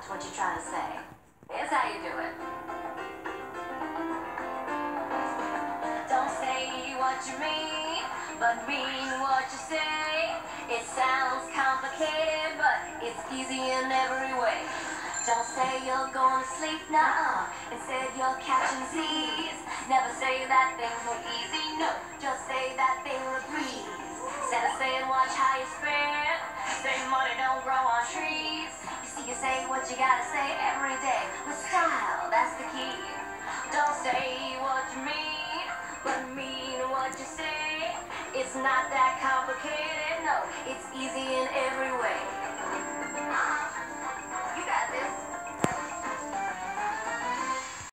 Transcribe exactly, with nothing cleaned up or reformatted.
knowledge, what you trying to say. Here's how you do it. Don't say what you mean, but mean what you say. It sounds complicated, but it's easy in every way. Don't say you're going to sleep, nah. Instead you're catching Z's. Never say that things were easy, no. Just say that they were a breeze. Instead of saying watch how you spend, say money don't grow on trees. You see, you say what you gotta say every day with style, that's the key. Don't say what you mean, but mean what you say. It's not that complicated, no. It's easy in every way.